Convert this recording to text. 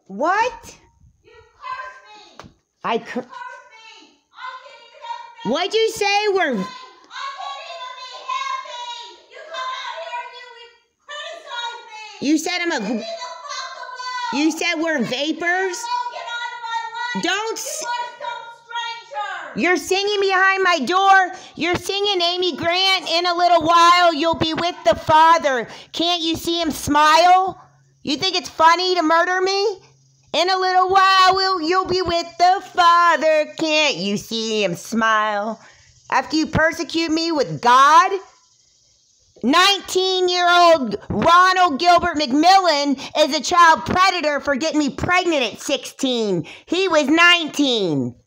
What? You cursed me. I You cursed me. I can't even have a What'd you say? We're... I can't even be happy. You come out here and you criticize me. You said I'm a... Leave me the fuck alone. You said we're vapors? Get out of my life. Don't... You are some stranger. You're singing behind my door. You're singing Amy Grant. In a little while, you'll be with the Father. Can't you see him smile? You think it's funny to murder me? In a little while, you'll be with the Father. Can't you see him smile? After you persecute me with God? 19-year-old Ronald Gilbert McMillan is a child predator for getting me pregnant at 16. He was 19.